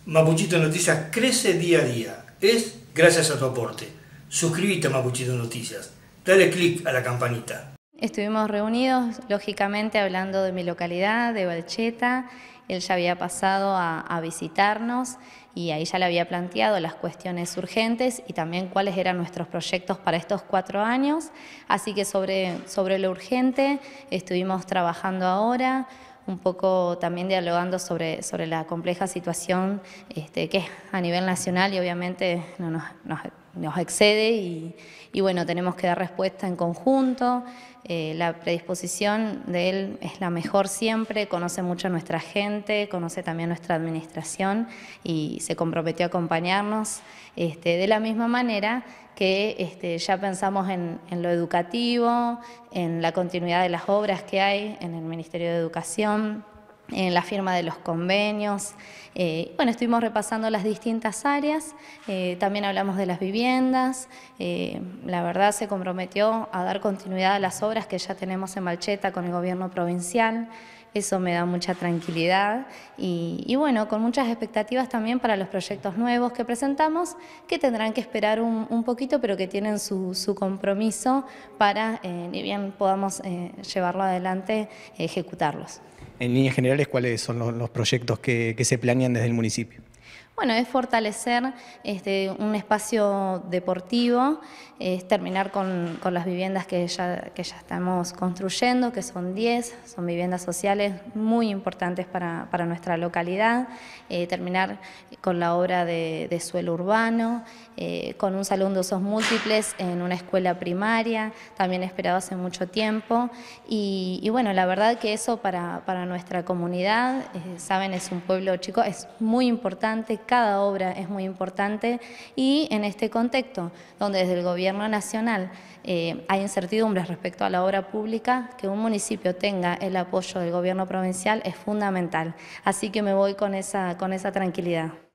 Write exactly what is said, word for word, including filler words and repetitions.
Mapuchito Noticias crece día a día. Es gracias a tu aporte. Suscríbete a Mapuchito Noticias. Dale click a la campanita. Estuvimos reunidos, lógicamente, hablando de mi localidad, de Balcheta. Él ya había pasado a, a visitarnos y ahí ya le había planteado las cuestiones urgentes y también cuáles eran nuestros proyectos para estos cuatro años. Así que sobre, sobre lo urgente estuvimos trabajando ahora, un poco también dialogando sobre, sobre la compleja situación este, que es a nivel nacional y obviamente no nos, nos, nos excede y, y bueno, tenemos que dar respuesta en conjunto. Eh, la predisposición de él es la mejor siempre, conoce mucho a nuestra gente, conoce también nuestra administración y se comprometió a acompañarnos este, de la misma manera que este, ya pensamos en, en lo educativo, en la continuidad de las obras que hay en el Ministerio de Educación, en la firma de los convenios. Eh, bueno, estuvimos repasando las distintas áreas, eh, también hablamos de las viviendas. Eh, la verdad se comprometió a dar continuidad a las obras que ya tenemos en Balcheta con el gobierno provincial. Eso me da mucha tranquilidad y, y bueno, con muchas expectativas también para los proyectos nuevos que presentamos, que tendrán que esperar un, un poquito, pero que tienen su, su compromiso para, eh, ni bien podamos eh, llevarlo adelante, ejecutarlos. En líneas generales, ¿cuáles son los, los proyectos que, que se planean desde el municipio? Bueno, es fortalecer este, un espacio deportivo, es terminar con, con las viviendas que ya, que ya estamos construyendo, que son diez, son viviendas sociales muy importantes para, para nuestra localidad, eh, terminar con la obra de, de suelo urbano, eh, con un salón de usos múltiples en una escuela primaria, también esperado hace mucho tiempo, y, y bueno, la verdad que eso para, para nuestra comunidad, eh, saben, es un pueblo chico, es muy importante. Cada obra es muy importante y en este contexto, donde desde el gobierno nacional eh, hay incertidumbres respecto a la obra pública, que un municipio tenga el apoyo del gobierno provincial es fundamental. Así que me voy con esa, con esa tranquilidad.